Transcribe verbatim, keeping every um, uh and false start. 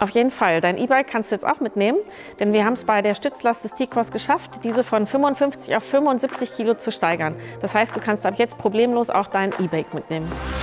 Auf jeden Fall. Dein E-Bike kannst du jetzt auch mitnehmen, denn wir haben es bei der Stützlast des T-Cross geschafft, diese von fünfundfünfzig auf fünfundsiebzig Kilo zu steigern. Das heißt, du kannst ab jetzt problemlos auch dein E-Bike mitnehmen.